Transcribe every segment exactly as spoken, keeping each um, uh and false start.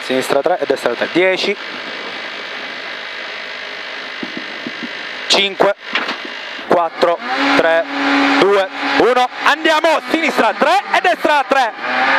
sinistra tre e destra tre. dieci, cinque, quattro, tre, due, uno, andiamo, sinistra tre e destra tre,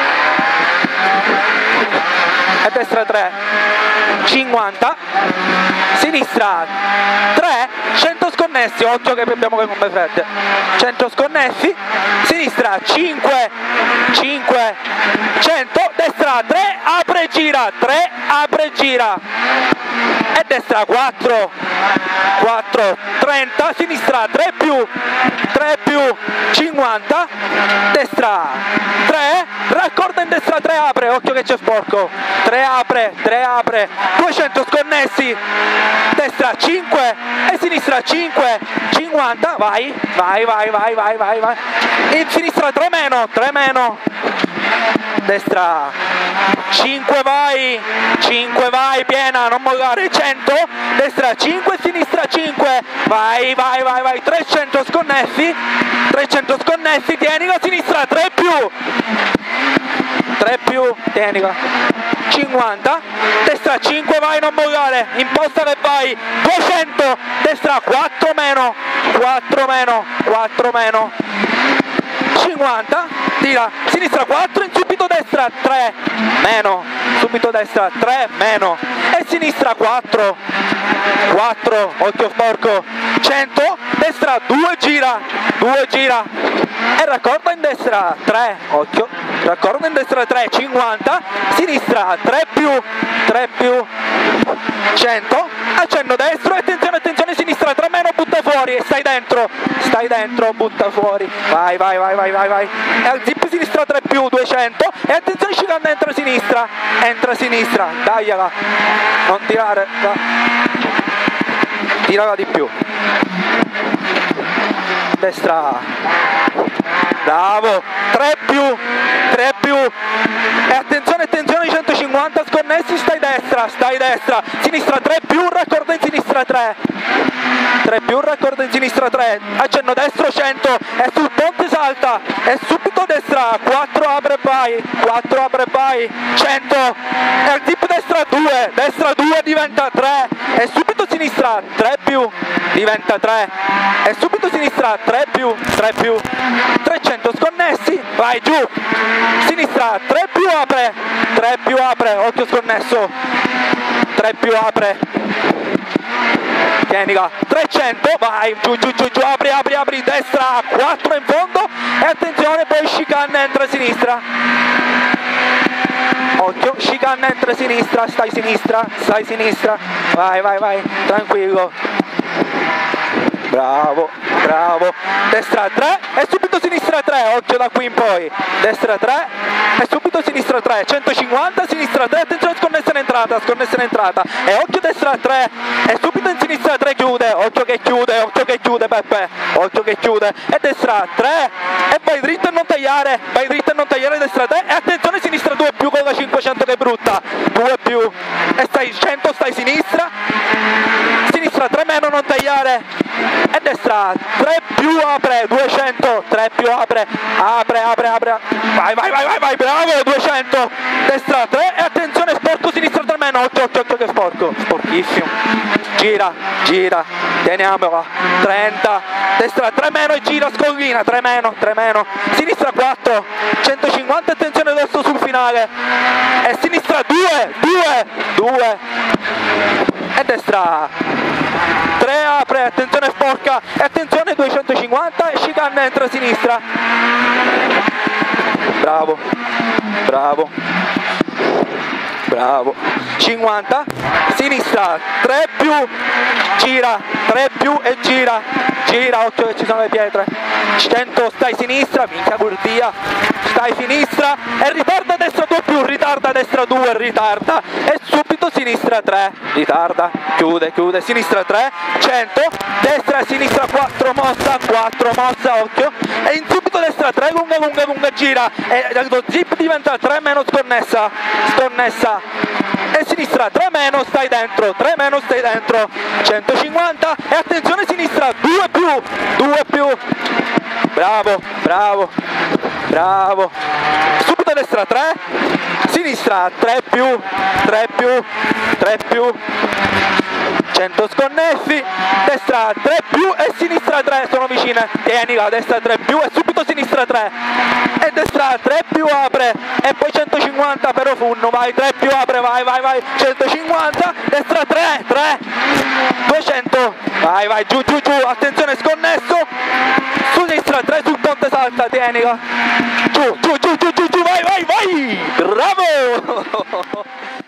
e destra tre, cinquanta, sinistra tre, cento sconnessi, occhio che abbiamo le bombe fredde, cento sconnessi, sinistra cinque, cinque, cento, destra tre, apre e gira, tre, apre e gira, e destra quattro, quattro, trenta, sinistra tre più, tre più, cinquanta, destra tre, raccorda in destra tre, apre, occhio che c'è sporco, tre apre, tre apre, duecento sconnessi, destra cinque e sinistra cinque, cinquanta, vai, vai, vai, vai, vai, vai, vai, in sinistra tre meno, tre meno, destra cinque, vai, cinque, vai, piena, non mollare, cento, destra cinque, sinistra cinque, vai, vai, vai, vai, trecento sconnessi, trecento sconnessi, tienila, sinistra tre più, tre più, tienila, cinquanta, destra cinque, vai, non mollare, imposta che vai, duecento, destra quattro meno, quattro meno, quattro meno, cinquanta, tira, sinistra quattro, in subito destra tre, meno, subito destra tre, meno, e sinistra quattro, quattro, occhio sporco, cento, destra due, gira, due, gira, e raccorda in destra tre, occhio, raccorda in destra tre, cinquanta, sinistra tre più, tre più, cento, accenno destro, e attenzione, attenzione, sinistra tre meno, butta fuori, e stai dentro, stai dentro, butta fuori, vai, vai, vai, vai, vai, vai, e al zip sinistra tre più, duecento, e attenzione, scicando, entra sinistra, entra sinistra, tagliala, non tirare, va. Tirala di più, destra, bravo, tre più, tre più, e attenzione, attenzione, centocinquanta sconnessi, stai destra, stai destra, sinistra tre più, raccordo in sinistra tre, tre più, raccordo in sinistra tre, accenno destro, cento, e sul ponte salta, e subito destra, quattro apre e vai, quattro apre e vai, cento, e al zip destra due, destra due diventa tre, e subito sinistra tre più, diventa tre, e subito sinistra tre più, tre più, trecento sconnessi, vai giù, sinistra tre più apre, tre più apre, occhio sconnesso, tre più apre, tienila, trecento, vai, giù, giù, giù, giù, apri, apri, apri, destra, quattro in fondo, e attenzione, poi chicane, entra a sinistra, occhio, chicane, entra a sinistra, stai sinistra, stai sinistra, vai, vai, vai, tranquillo, bravo, bravo, destra tre, e subito sinistra tre, occhio da qui in poi, destra tre, e subito sinistra tre, centocinquanta, sinistra tre, attenzione, sconnessa in entrata, sconnessa in entrata, e occhio destra tre, e subito in sinistra tre chiude, occhio che chiude, occhio che chiude Peppe, occhio che chiude, e destra tre, e vai dritto e non tagliare, vai dritto e non tagliare, destra tre, e attenzione, sinistra due più con la cinquecento che è brutta, due più, e stai cento, stai sinistra, sinistra tre meno, non tagliare, e destra tre più apre, duecento, tre più apre, apre, apre, apre, vai, vai, vai, vai, vai, bravo, duecento, destra tre, e attenzione, sporco, sinistra tre meno, occhio, occhio, occhio che sporco, sporchissimo, gira, gira, teniamola, trenta, destra tre meno e gira, scollina, tre meno, tre meno, sinistra quattro, centocinquanta, attenzione adesso sul finale, e sinistra due, due, due, e destra tre apre, attenzione sporca, e attenzione duecentocinquanta, e chicane entra a sinistra, bravo, bravo, bravo, cinquanta, sinistra tre più, gira, tre più e gira, gira, occhio che ci sono le pietre, cento, stai sinistra, minchia Gurdia, stai sinistra, e ritarda destra due più, ritarda destra due, ritarda, e subito sinistra tre, ritarda, chiude, chiude, sinistra tre, cento, destra, sinistra quattro, mossa, quattro, mossa, occhio, e in subito destra tre, lunga, lunga, lunga, gira, e lo zip diventa tre meno, sconnessa, sconnessa, e sinistra tre meno, stai dentro, tre meno, stai dentro, centocinquanta, e attenzione sinistra due più, due più, bravo, bravo, bravo, subito cento destra, tre, sinistra, tre più, tre più, tre più, cento sconnessi, destra tre più e sinistra tre, sono vicine, tienila, destra tre più e subito sinistra tre, e destra tre più apre, e poi centocinquanta per Ofunno, vai, tre più apre, vai, vai, vai, centocinquanta, destra tre, tre, duecento, vai, vai, giù, giù, giù, attenzione sconnesso, su sinistra tre, sul ponte salta, tienila, giù, giù, giù, giù, giù, giù, vai, vai, vai, bravo!